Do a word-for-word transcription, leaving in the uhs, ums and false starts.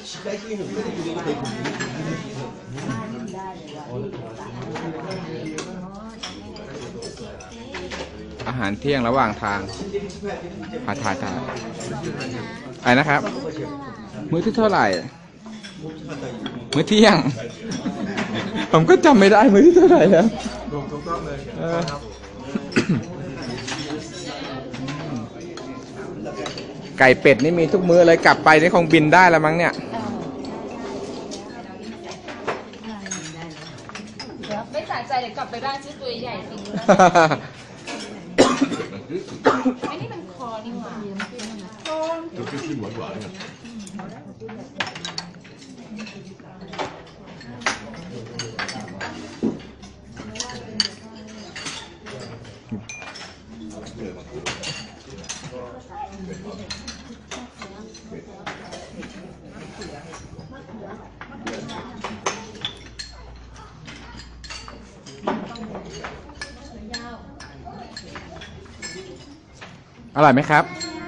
อาหารเที่ยงระหว่างทางหาทานทานอะไรนะครับ มื้อที่เท่าไหร่ มื้อเที่ยง ผมก็จำไม่ได้มื้อที่เท่าไหร่แล้วถูกต้องเลยไก่เป็ดนี่มีทุกมื้อเลยกลับไปนี่คงบินได้แล้วมั้งเนี่ยไม่สะใจเดี๋ยวกลับไปบ้านซื้อตัวใหญ่จริงไอ้นี่มันคอนี่หว่าตัวที่หวานหวานอร่อยไหมครับ